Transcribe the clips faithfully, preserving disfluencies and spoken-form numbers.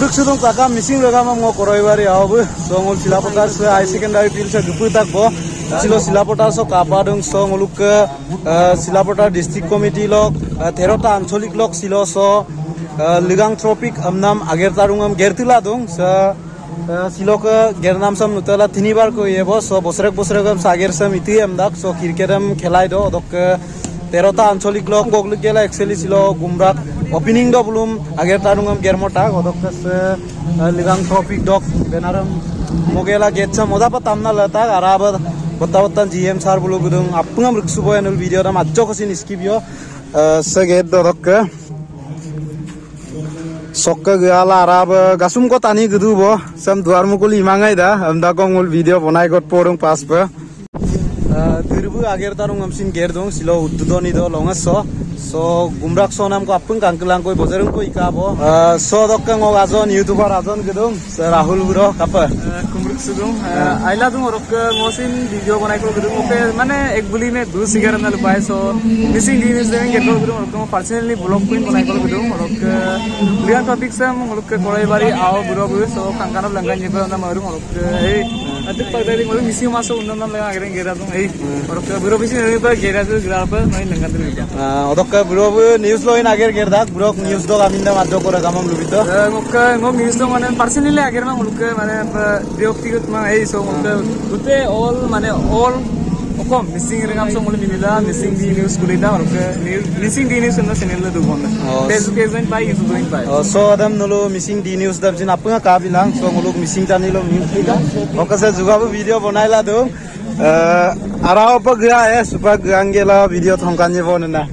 Kumruk sudung taka missing ragam mo koroibari abu so ngol silapotar se high secondary pil se gupu tak bo silo silapotar so kapadung so ngoluk ke silapotar district committee lok terota ancholik lok silo so ligang tropik amnam ager tarungam gertila dung se silo ke gernam sam nutala tinibar ko yebo so bosrek bosrekam sager sam iti amdak so kirketam khelai do dok terota ancholik lok goglu kela actually silo gumrak opening do belum ager tarungam germota godok se ligang tropik dok benaram mogela getsa moda patamna lata araba botawatan gm sar bulu gudung apungam riksubo anul video ram ajjo kosin skip yo se get do dok sokka gala arab gasum ko tani gudu bo sam duar mukuli mangai da amda kongul video bonai got porung pas ba dirbu ager tarungam sin ger dong silo uddoni do longaso so gumrak so nam ko apung kangkelang ko bozarung ko ikabo so dokkang o azon youtuber azon gedung rahul bro kapa kumruk sudung aila dung orok mosin video banai ko gedung oke mane ek buli me du sigar na lupai so missing dinis den get ko gedung orok personally blog pin banai ko gedung orok lian topic sam orok korai bari ao bro bro so kangkana langan jiba na marung orok ei atuk pagdari ngol missing maso undam nam laga agren gera dung ei orok bro bisi nei pa gera tu gra pa mai langan tu orok bro news lo in ager gerdak bro news do aminda madjo kora gamam lubito ngok ngok news do mane personally ager na ngoluk mane ব্যক্তিগত ma ei so ngok ute all mane all okom missing regam so ngol minila missing di news kulida orok missing di news na channel do bonda facebook page pai youtube join pai so adam nolo missing di news dab jin apnga ka bilang so ngoluk missing channel lo news lika okase jugabu video bonaila do arao pa gya hai super gangela video thongkan je bonena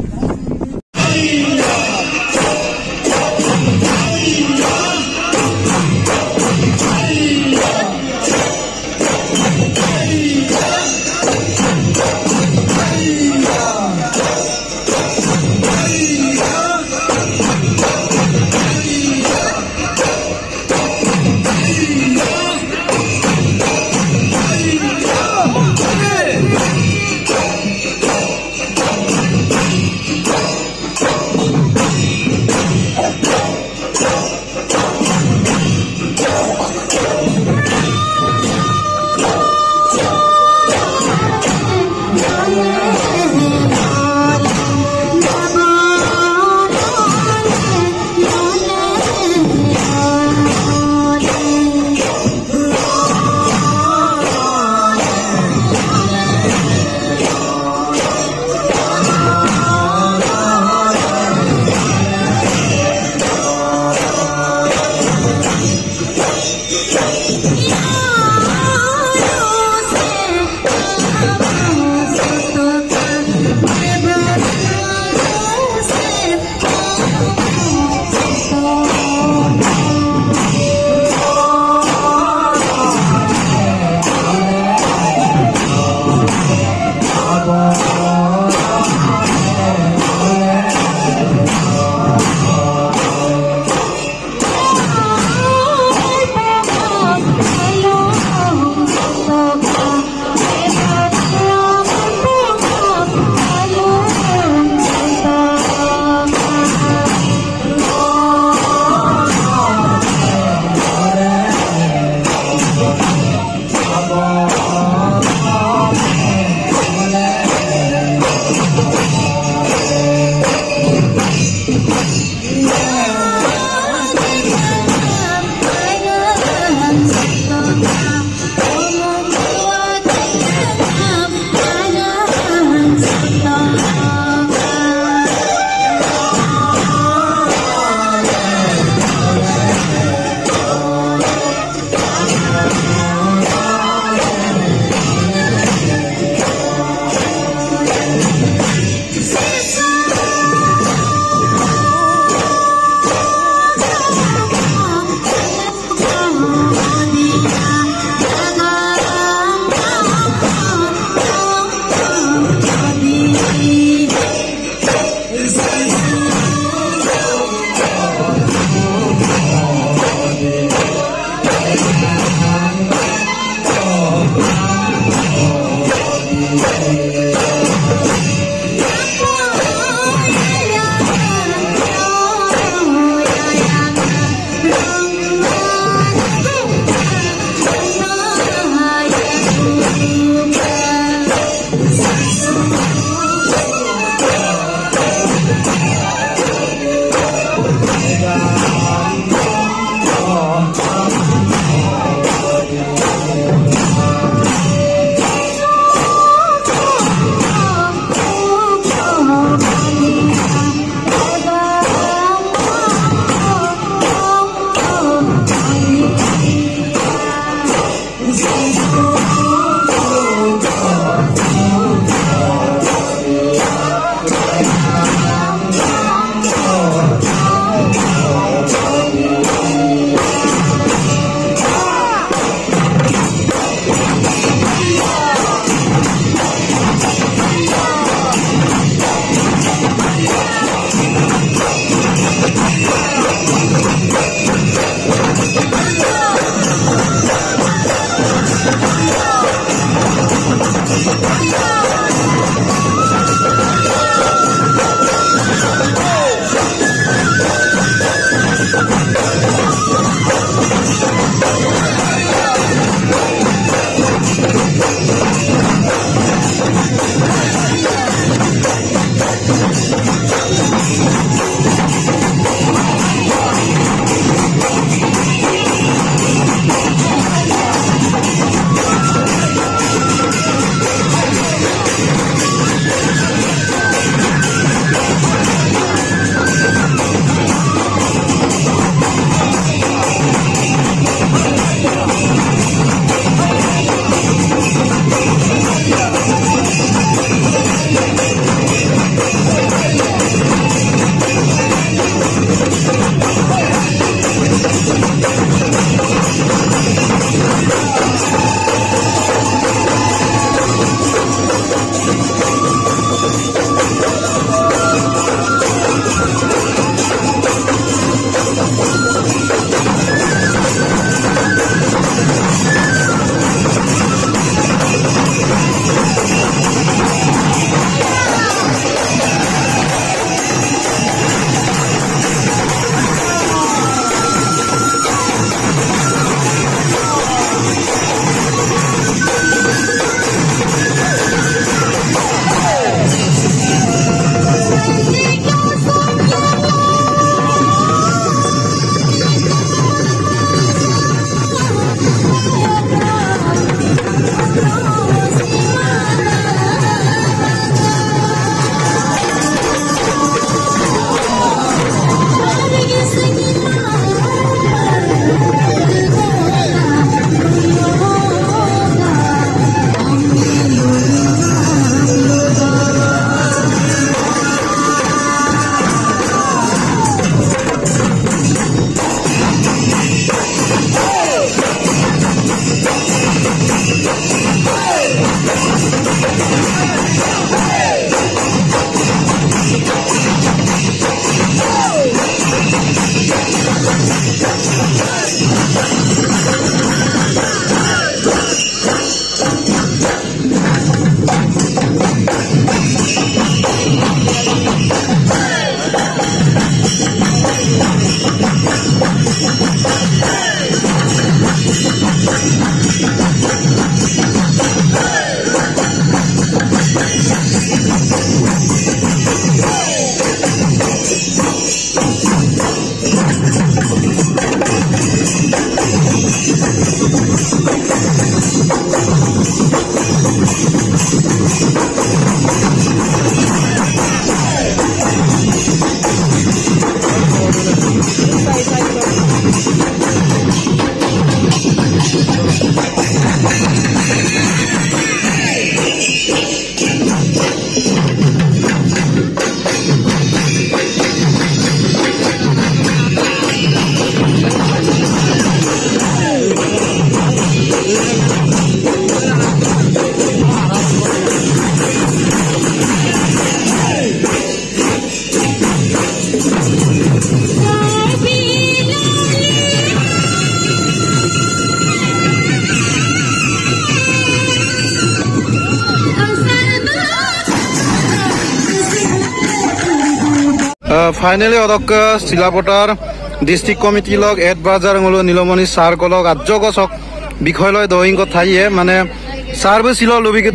finally অদক Silapathar district committee লগ এড বাজার হলো নীলমণি সার কলক আজ্যগছক বিষয় লয় দহিংক থাইয়ে মানে সারবো ছিল লবিকিত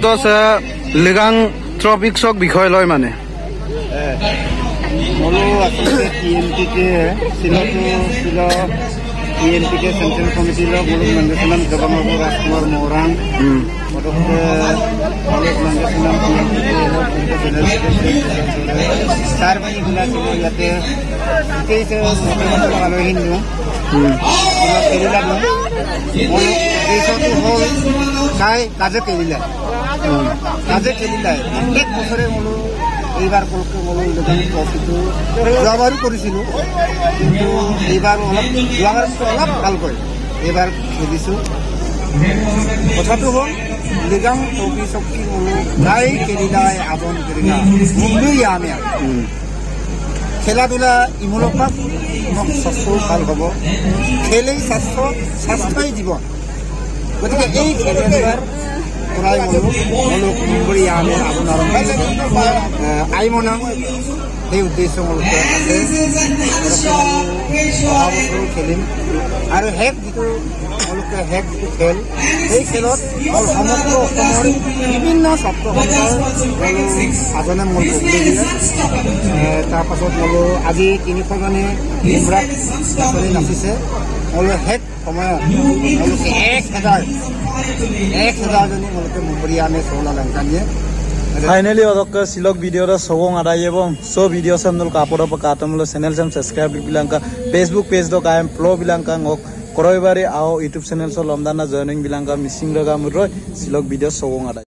লিগাং ট্রপিক্সক বিষয় লয় মানে মলো আসলে টিএমপিকে সিলটো সিল টিএমপিকে সেন্ট্রাল কমিটি লো মলো মঙ্গসনাম গভর্নর রাজকুমার মোরাং ওদকে মলো মঙ্গসনাম টিএমপিকে লো জেনারেল সেক্রেটারি চার বানি গুলা ছিল ইয়াতে কেইছে মতো ভালো হিন্দু হুম কেরিলা মলো এইসবটো হল কাই কাজে কেরিলা কাজে কেরিলা প্রত্যেক বছরে মলো এইবাৰ কলকে মলো ইলেকট্ৰনিক ট্ৰফিটো যোৱাবাৰো কৰিছিলোঁ কিন্তু এইবাৰ অলপ যোৱাবাৰ অলপ ভালকৈ এইবাৰ খেলিছোঁ কথাটো হ'ল লিগাং ট্ৰফি চকী মলো প্ৰায় কেৰিলাই আবন কেৰিলা মুম্বাই আমি খেলা ধূলা ইমূলক স্বাস্থ্যও ভাল হ'ব খেলেই স্বাস্থ্য স্বাস্থ্যই জীৱন গতিকে এই খেলুৱৈৰ পৰাই মলো মলো মুম্বাই আমি আবন আৰম্ভ আইমনাং সেই উদ্দেশ্য মূলতে আছে বছৰ খেলিম আৰু শেষ যিটো মূলতে শেষ যিটো খেল সেই খেলত সমগ্ৰ অসমৰ বিভিন্ন ছাত্ৰ সন্থাৰ সাধনে মূল যোগদান দিয়ে তাৰপাছত মলো আজি তিনিশজনে ইমৰাক চলি নাচিছে মলো শেষ সময়ত মলোকে এক হাজাৰ এক হাজাৰজনী মলোকে মুম্বাই আমি চৌলা লংকানিয়ে फाइनली अदक सिलक वीडियो सगों आदायब सो वीडियो से हम कापड़ काटम चैनल से सब्सक्राइब बिलांका फेसबुक पेज दो कायम प्लो बिलांका ngok koroi bari ao YouTube channel so lomdana joining bilanka missing raga muroi silok video sogong adai